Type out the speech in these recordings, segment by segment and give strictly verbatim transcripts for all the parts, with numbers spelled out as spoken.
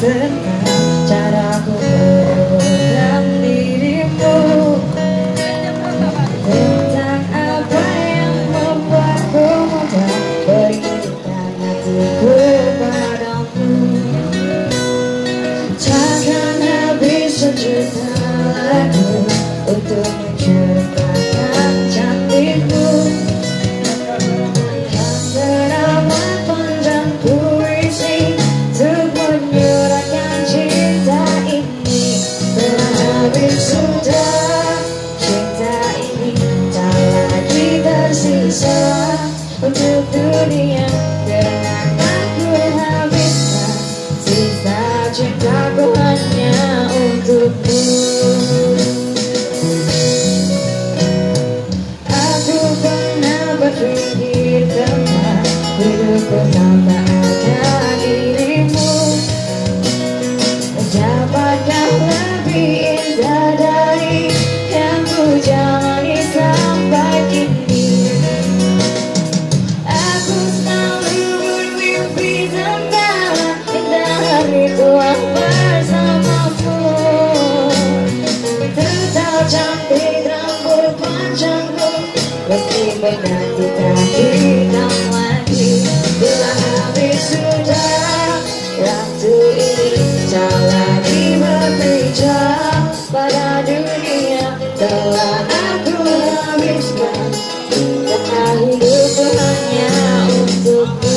tentang caraku meredam dirimu, tentang apa yang membuatku mudah berikan hatiku padamu. Takkan habis sejuta lagu untuk menceritakan cantikmu, yang teramat panjang puisi untuk menyuarakan cinta ini. Telah habis sudah cinta ini, tak lagi tersisa untuk dunia, karena aku habiskan sisa cintaku hanya untukmu. Aku pernah berpikir tentang hidupku tanpa ada dirimu. Dapatkah lebih indah dari yang ku jalani sampai kini? Aku selalu bermimpi tentang indah hari tua bersamamu. Tetap cantik rambut panjangku, meski menanti tak hitam lagi. Bila habis sudah waktu ini, tak lagi berpijak pada dunia. Telah aku habiskan sisa hidupku hanya untukmu.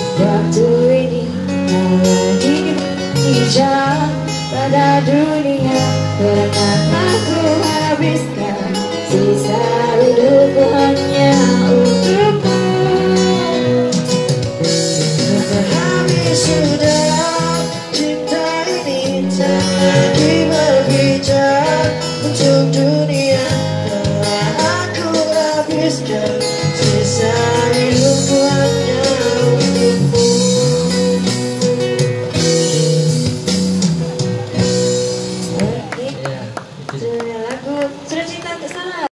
Waktu ini tak lagi berpijak pada dunia.